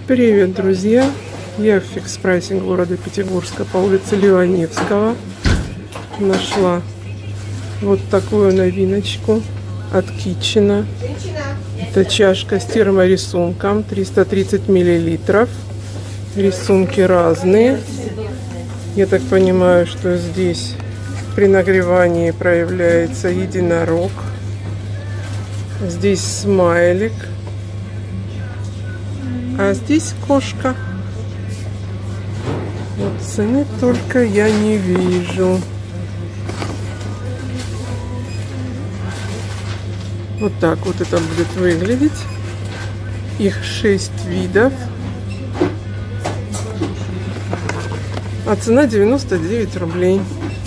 Привет, друзья! Я в фикс-прайсе города Пятигорска по улице Леоневского нашла вот такую новиночку от Kitchen. Это чашка с терморисунком, 330 миллилитров. Рисунки разные. Я так понимаю, что здесь при нагревании проявляется единорог. Здесь смайлик. А здесь кошка. Вот цены только я не вижу. Вот так вот это будет выглядеть. Их 6 видов. А цена 99 рублей.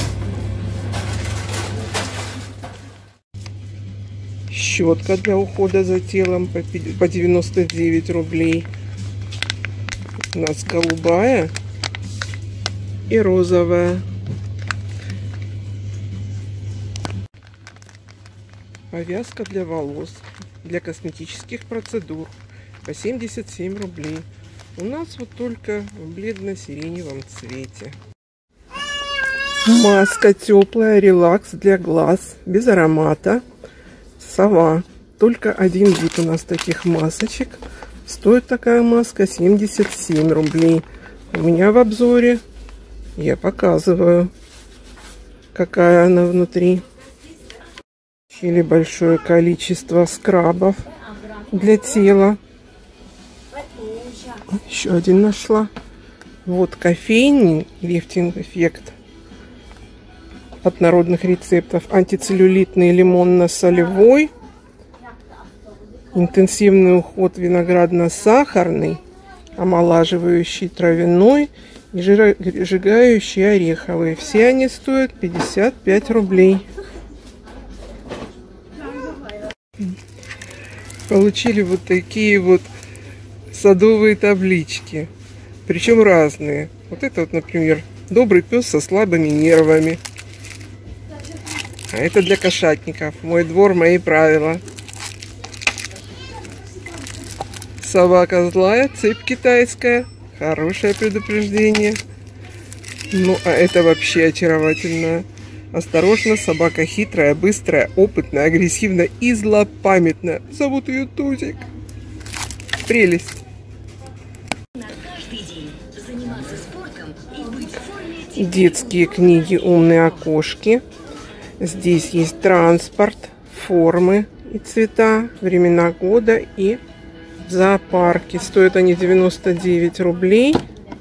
Щетка для ухода за телом по 99 рублей. У нас голубая и розовая. Повязка для волос, для косметических процедур по 77 рублей. У нас вот только в бледно-сиреневом цвете. Маска теплая, релакс для глаз, без аромата. Сова. Только один вид у нас таких масочек. Стоит такая маска 77 рублей. У меня в обзоре я показываю, какая она внутри. Или большое количество скрабов для тела. Еще один нашла. Вот кофейный лифтинг эффект от народных рецептов. Антицеллюлитный лимонно-солевой. Интенсивный уход виноградно-сахарный. Омолаживающий травяной. И сжигающий ореховый. Все они стоят 55 рублей. Получили вот такие вот садовые таблички. Причем разные. Вот это вот, например, добрый пес со слабыми нервами. А это для кошатников. Мой двор, мои правила. Собака злая, цепь китайская. Хорошее предупреждение. Ну, а это вообще очаровательно. Осторожно, собака хитрая, быстрая, опытная, агрессивная и злопамятная. Зовут ее Тузик. Прелесть. Детские книги «Умные окошки». Здесь есть транспорт, формы и цвета, времена года и зоопарки. Стоят они 99 рублей.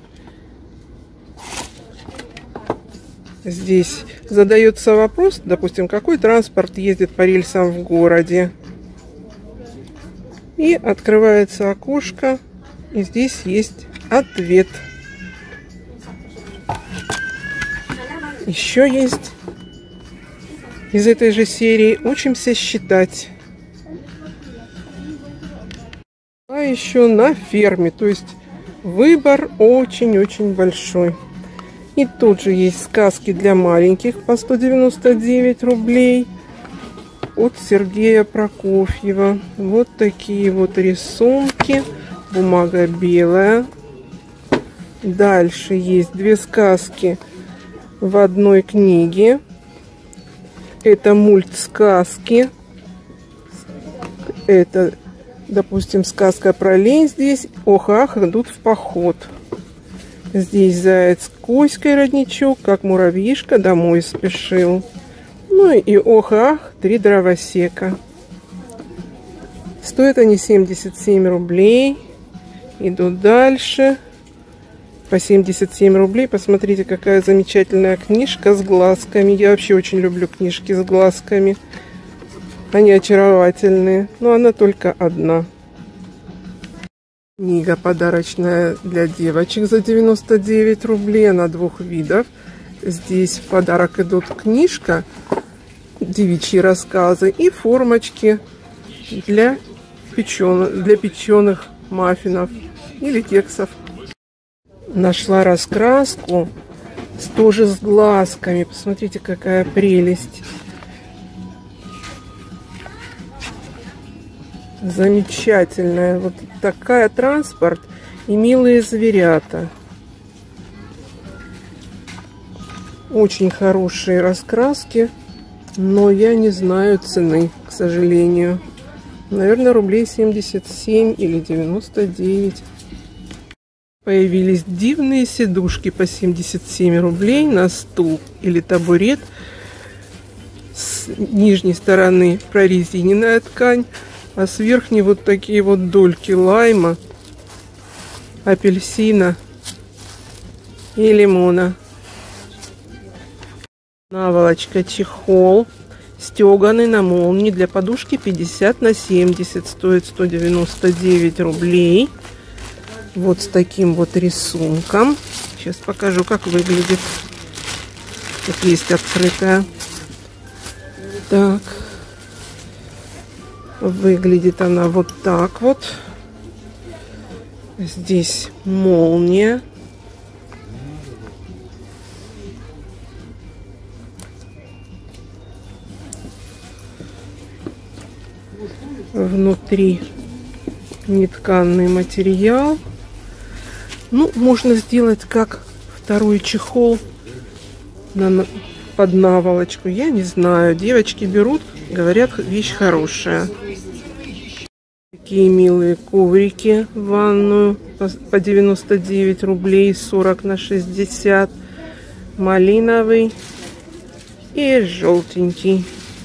Здесь задается вопрос, допустим, какой транспорт ездит по рельсам в городе. И открывается окошко, и здесь есть ответ. Еще есть из этой же серии «Учимся считать». А еще на ферме, то есть выбор очень-очень большой. И тут же есть сказки для маленьких по 199 рублей от Сергея Прокофьева. Вот такие вот рисунки. Бумага белая. Дальше есть две сказки в одной книге. Это мультсказки. Это, допустим, сказка про лень здесь. Ох-ах, идут в поход. Здесь заяц Коська и родничок, как муравьишка домой спешил. Ну и ох-ах, 3 дровосека. Стоят они 77 рублей. Иду дальше. По 77 рублей. Посмотрите, какая замечательная книжка с глазками. Я вообще очень люблю книжки с глазками. Они очаровательные. Но она только одна. Книга подарочная для девочек за 99 рублей. Она 2 видов. Здесь в подарок идут книжка, девичьи рассказы и формочки для печеных маффинов или кексов. Нашла раскраску тоже с глазками. Посмотрите, какая прелесть. Замечательная. Вот такая транспорт и милые зверята. Очень хорошие раскраски, но я не знаю цены, к сожалению. Наверное, рублей 77 или 99. Появились дивные сидушки по 77 рублей на стул или табурет. С нижней стороны прорезиненная ткань, а с верхней вот такие вот дольки лайма, апельсина и лимона. Наволочка, чехол, стеганый на молнии для подушки 50 на 70, стоит 199 рублей. Вот с таким вот рисунком. Сейчас покажу, как выглядит. Тут есть открытая. Так. Выглядит она вот так вот. Здесь молния. Внутри нетканный материал. Ну, можно сделать как второй чехол под наволочку. Я не знаю. Девочки берут, говорят, вещь хорошая. Такие милые коврики в ванную по 99 рублей, 40 на 60. Малиновый и желтенький.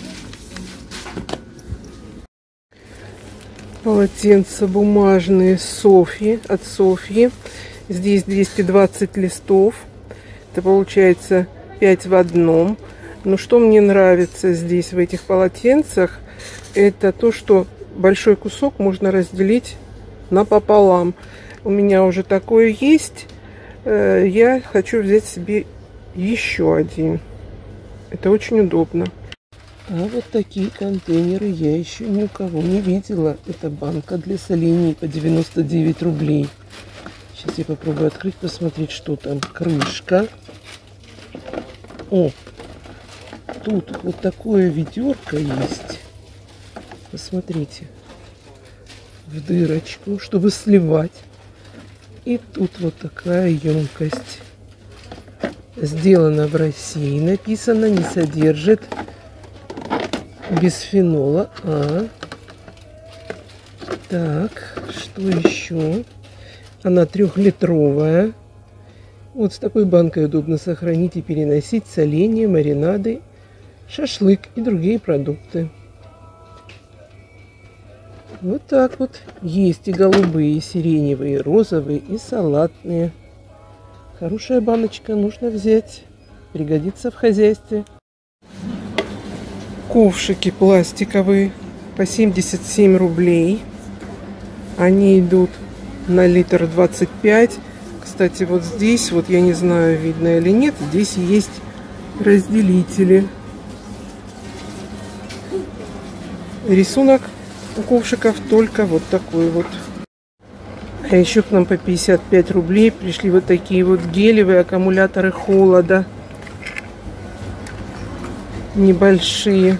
Полотенца бумажные Софьи, от Софьи. Здесь 220 листов. Это получается 5 в одном. Но что мне нравится здесь в этих полотенцах, это то, что большой кусок можно разделить напополам. У меня уже такое есть. Я хочу взять себе еще один. Это очень удобно. А вот такие контейнеры я еще ни у кого не видела. Это банка для солений по 99 рублей. Сейчас я попробую открыть, посмотреть, что там. Крышка. О, тут вот такое ведерко есть. Посмотрите. В дырочку, чтобы сливать. И тут вот такая емкость. Сделано в России. Написано, не содержит бисфенола А. Так, что еще? Она 3-литровая. Вот с такой банкой удобно сохранить и переносить соленья, маринады, шашлык и другие продукты. Вот так вот. Есть и голубые, и сиреневые, и розовые, и салатные. Хорошая баночка, нужно взять. Пригодится в хозяйстве. Ковшики пластиковые по 77 рублей. Они идут на литр 25. Кстати, вот здесь, вот я не знаю, видно или нет, здесь есть разделители. Рисунок у ковшиков только вот такой вот. А еще к нам по 55 рублей пришли вот такие вот гелевые аккумуляторы холода. Небольшие.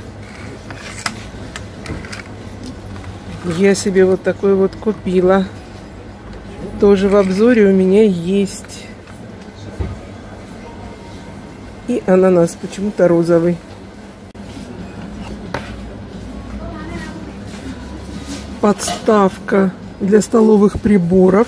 Я себе вот такой вот купила. Тоже в обзоре у меня есть. И ананас почему-то розовый. Подставка для столовых приборов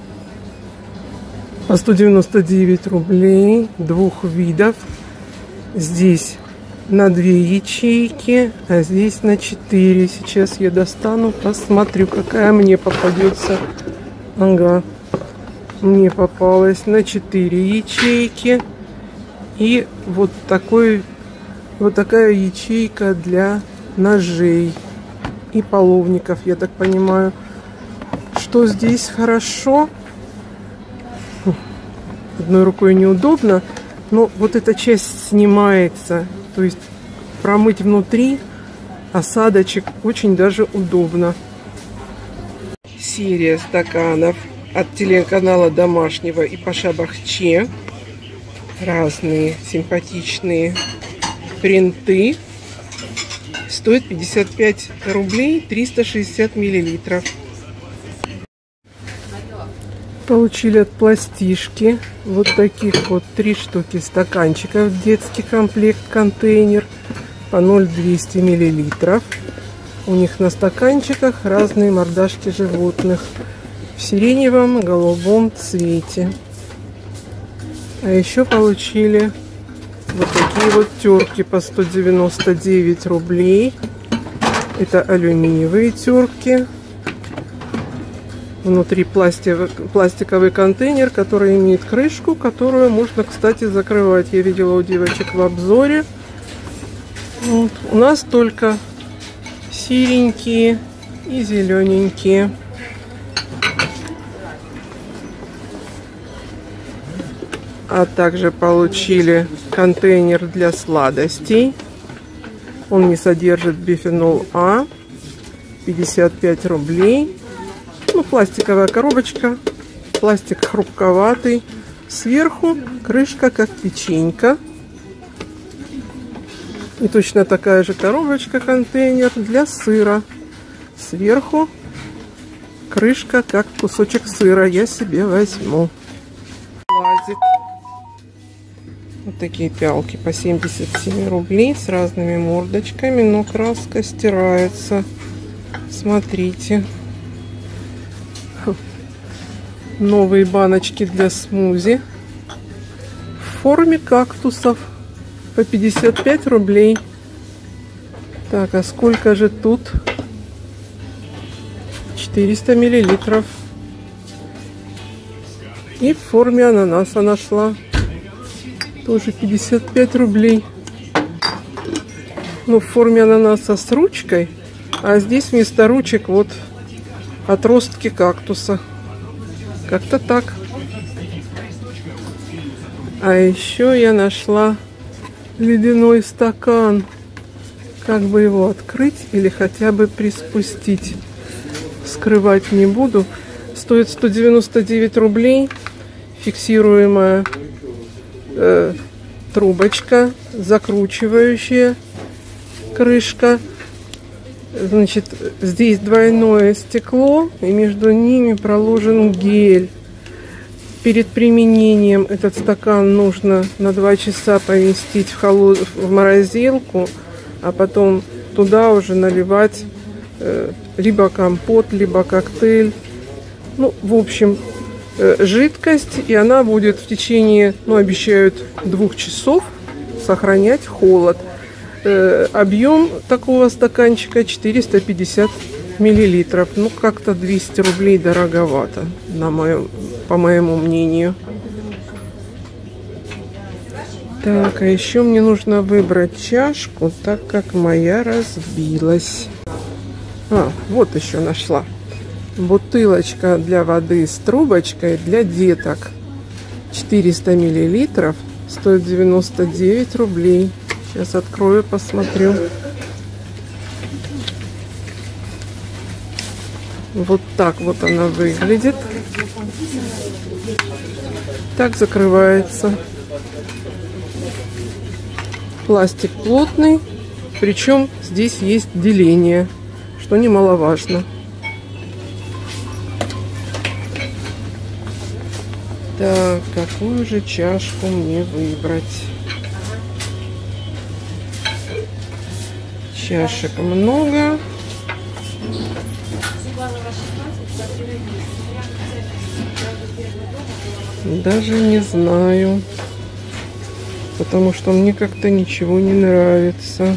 по 199 рублей. Двух видов. Здесь на 2 ячейки, а здесь на 4. Сейчас я достану, посмотрю, какая мне попадется. Ага, мне попалась на 4 ячейки. И вот такая ячейка для ножей и половников, я так понимаю. Что здесь хорошо? Одной рукой неудобно, но вот эта часть снимается. То есть промыть внутри осадочек очень даже удобно. Серия стаканов от телеканала Домашнего и Паша Бахче. Разные симпатичные принты. Стоит 55 рублей, 360 миллилитров. Получили от Пластишки вот таких вот 3 штуки стаканчиков. Детский комплект, контейнер по 0,200 мл. У них на стаканчиках разные мордашки животных в сиреневом, голубом цвете. А еще получили вот такие вот терки по 199 рублей. Это алюминиевые терки. Внутри пластиковый контейнер, который имеет крышку, которую можно, кстати, закрывать. Я видела у девочек в обзоре. Вот. У нас только серенькие и зелененькие. А также получили контейнер для сладостей. Он не содержит бифенол А. 55 рублей. Ну, пластиковая коробочка. Пластик хрупковатый. Сверху крышка, как печенька. И точно такая же коробочка, контейнер для сыра. Сверху крышка, как кусочек сыра. Я себе возьму. Лазит. Вот такие пялки по 77 рублей с разными мордочками, но краска стирается. Смотрите. Новые баночки для смузи в форме кактусов по 55 рублей. Так, а сколько же тут? 400 миллилитров. И в форме ананаса нашла. Тоже 55 рублей. Ну, в форме ананаса с ручкой. А здесь вместо ручек вот отростки кактуса. Как-то так. А еще я нашла ледяной стакан. Как бы его открыть или хотя бы приспустить. Скрывать не буду. Стоит 199 рублей. Фиксируемая трубочка, закручивающая крышка. Значит, здесь двойное стекло, и между ними проложен гель. Перед применением этот стакан нужно на 2 часа поместить в морозилку, а потом туда уже наливать либо компот, либо коктейль. Ну, в общем, жидкость, и она будет в течение, ну, обещают, 2 часов сохранять холод. Объем такого стаканчика 450 миллилитров. Ну, как-то 200 рублей дороговато, по моему мнению. Так, а еще мне нужно выбрать чашку, так как моя разбилась. А, вот еще нашла. Бутылочка для воды с трубочкой для деток. 400 миллилитров. Стоит 99 рублей. Сейчас открою, посмотрю. Вот так вот она выглядит. Так закрывается. Пластик плотный. Причем здесь есть деление, что немаловажно. Так, какую же чашку мне выбрать? Чашек много. Даже не знаю. Потому что мне как-то ничего не нравится.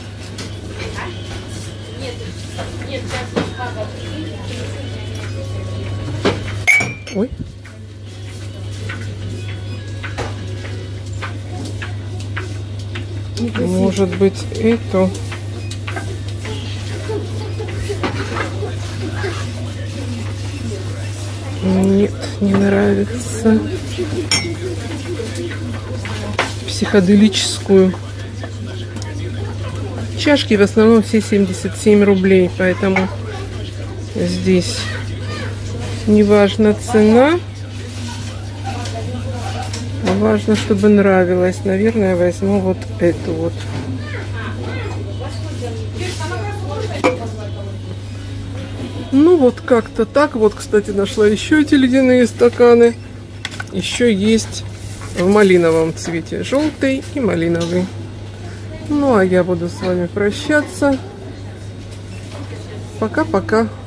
Ой. Может быть, эту. Нет, не нравится. Психоделическую. Чашки в основном все 77 рублей, поэтому здесь не важна цена, а важно, чтобы нравилось. Наверное, возьму вот эту вот. Ну вот как-то так. Вот, кстати, нашла еще эти ледяные стаканы. Еще есть в малиновом цвете. Желтый и малиновый. Ну а я буду с вами прощаться. Пока-пока.